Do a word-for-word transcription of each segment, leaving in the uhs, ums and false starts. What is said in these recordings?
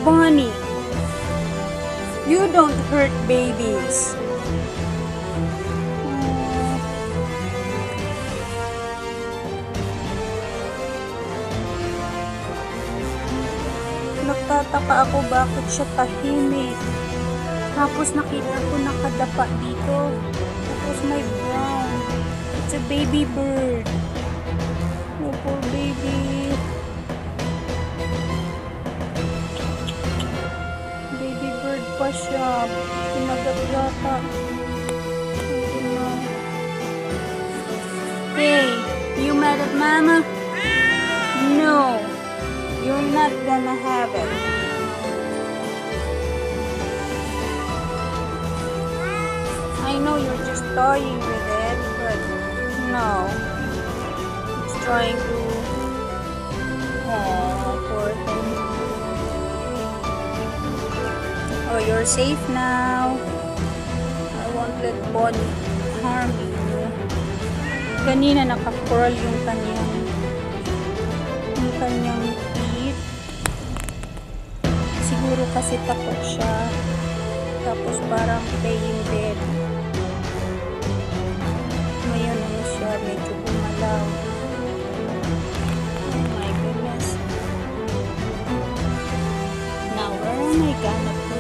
Bonnie. You don't hurt babies. Oh. Nagtataka ako bakit siya tahimik. Tapos nakita ko nakadapa dito. Tapos may brown. It's a baby bird. Oh, poor baby. Baby bird pa siya. Pinagat yata. Hey, you mad at mama? No. You're not gonna have it. I know you're just toying with it, but no. It's trying to... Oh, poor thing. Oh, you're safe now. I won't let Bonnie harm you. Kanina naka-curl yung kanyang yung kanyang teeth. Siguro kasi takot siya. Tapos parang playing dead. Ngayon ano siya, medyo gumalaw. Oh my goodness. Now where am I gonna put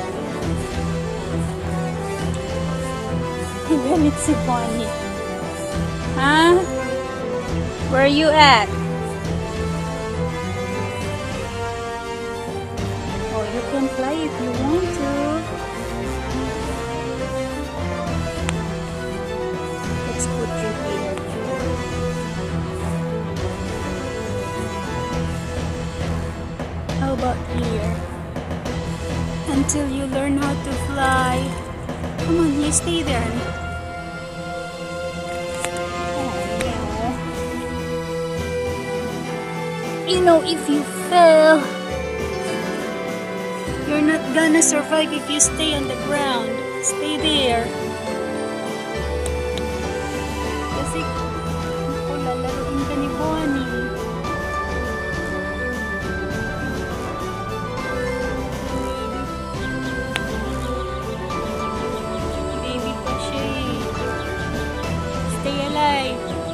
you? Galit si Bonnie. Huh? Where are you at? Oh, you can fly if you want to. Let's put you here. How about here? Until you learn how to fly. Come on, you stay there. You know, if you fell, you're not gonna survive if you stay on the ground. Stay there. Kasi, naku, lalaruin ka ni Bonnie. Baby pa siya eh. Stay alive.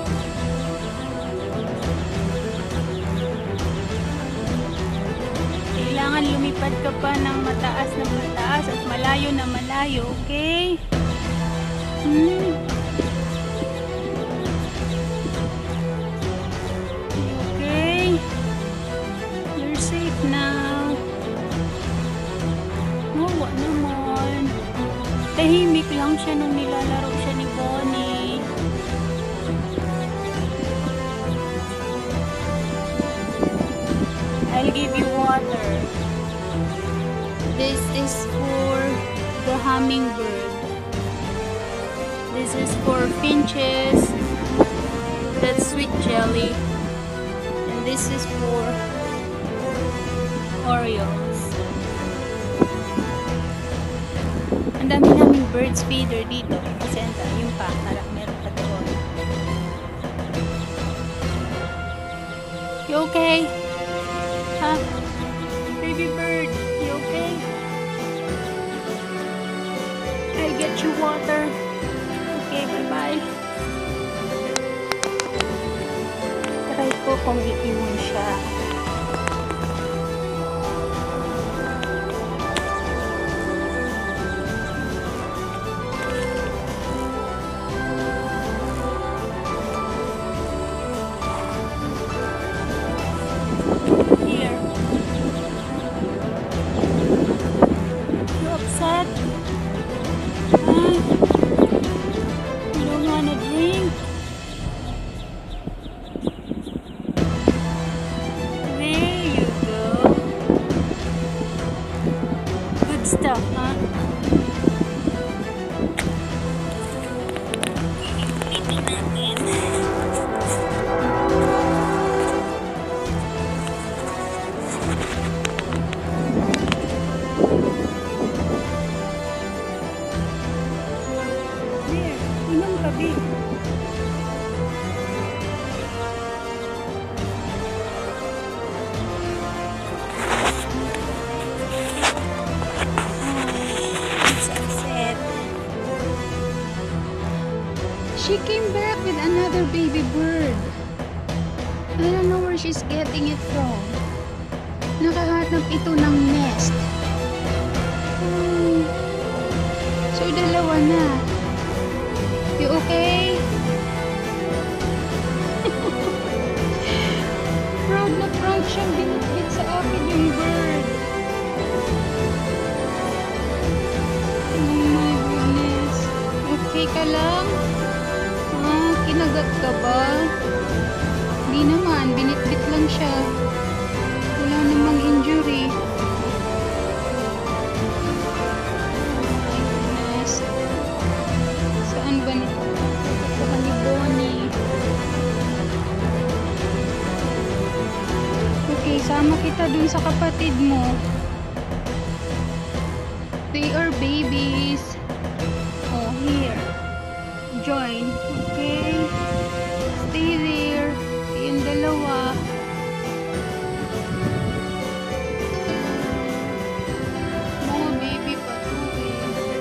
Kailangan lumipad ka pa ng mataas na mataas at malayo na malayo, okay? Hmm. Okay? You're safe now. Oh, what naman? Tahimik lang siya nung nilalaro siya ni Bonnie. I'll give you water. This is for the hummingbird. This is for finches. That's sweet jelly. And this is for Orioles. Ang dami naming birds feeder dito. Kasi yung pa, meron pa doon. You okay? Huh? Baby bird, you okay? I'll get you water. Okay, bye-bye. Try ko kung iiwan siya. She came back with another baby bird. I don't know where she's getting it from. Nakahanap ito ng nest. Hmm. So, dalawa na. You okay? Proud na proud siyang binitbit sa akin yung bird. Oh my goodness. Okay ka lang? Ah, kinagat ka ba? Hindi naman, binitbit lang siya. Wala namang injury. My goodness. Saan ba na? Saan ni Bonnie? Okay, sama kita dun sa kapatid mo. They are babies. Oh, here. Join. Okay? Stay there. Yung dalawa. Mga baby pa to eh.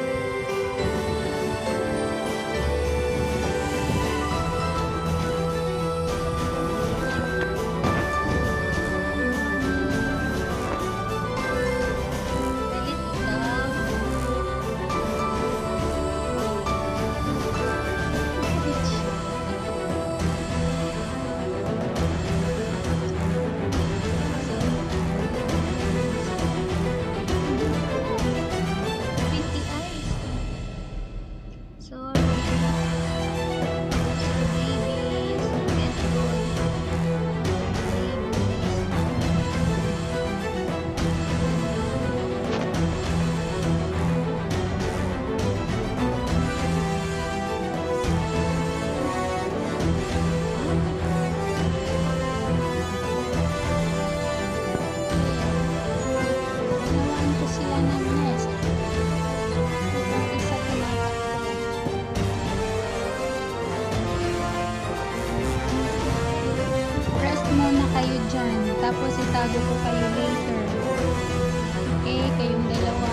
Kayo dyan. Tapos itago ko kayo later. Okay, kayong dalawa.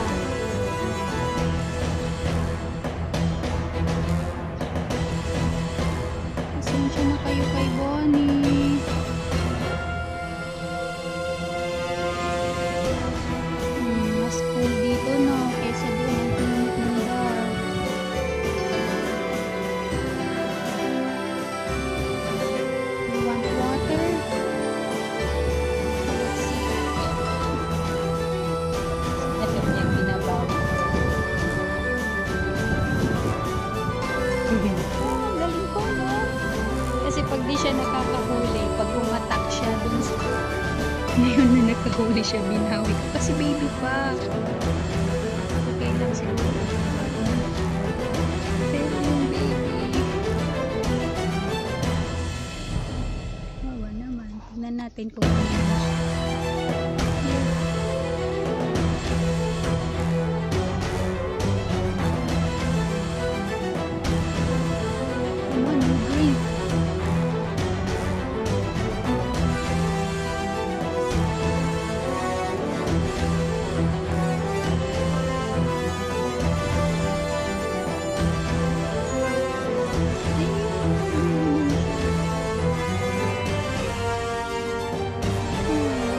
Pasensya na kayo kay Bonnie. Hmm, mas cool dito no, kaysa doon ang pinit ng dark. You want water? Oh, galing ko no. Kasi pag di siya nakakahuli, pag umatak siya dun sa ngayon na nakahuli siya, binawi ko kasi baby pa. Okay lang siguro. Pero yung baby, wawa naman. Tignan natin kung ano siya. Hmm.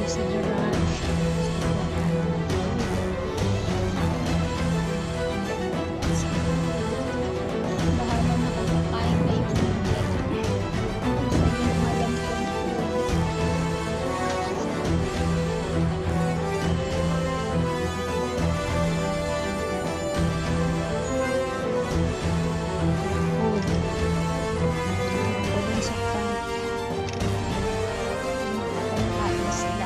sa garage. Bahala na kung kakain kayo. Basta yung alam ko. Food. Pwede sa pang kumakain sila.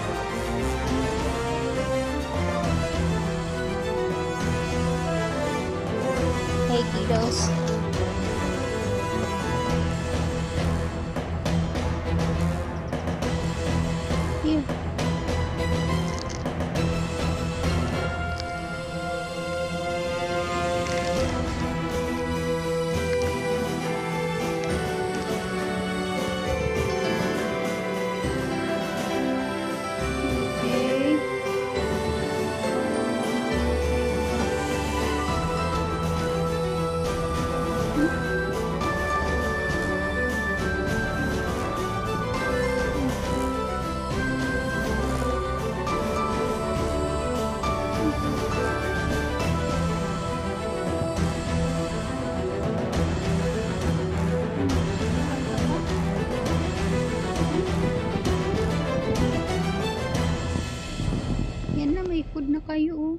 Hey kiddos. Here. Okay. Yan na, may food na kayo oh.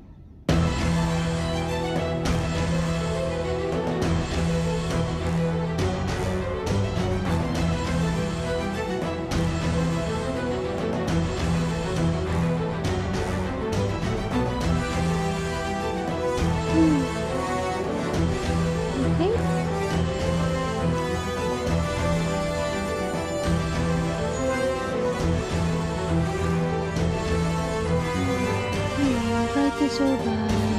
Hmm. Okay. Hmm, try to survive.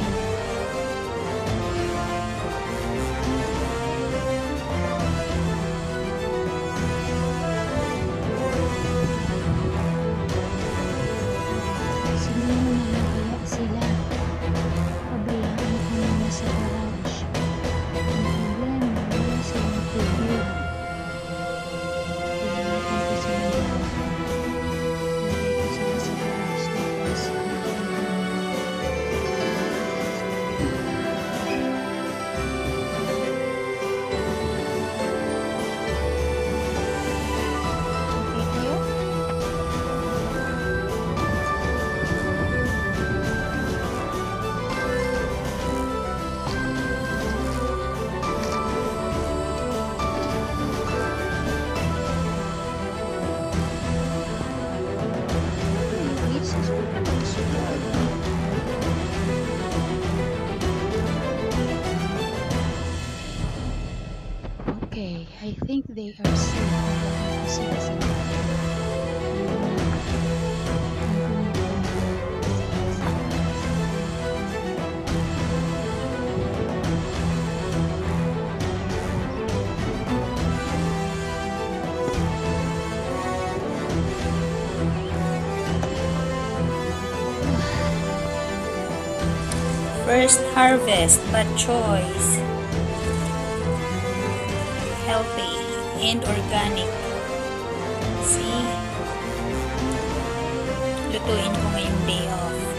Siguro nangaiyak sila. Pabayaan ko muna sa garage. Ang problema, wala silang tubig. Pinalitan ko sila na lagay ko sila sa garage tapos okay kayo? Ay, Jesus, huwag ka magsulat. Okay, I think they are safe. Nalagay ko sila sa First harvest, but choice. Healthy and organic. See? Lutuin ko ngayong day off.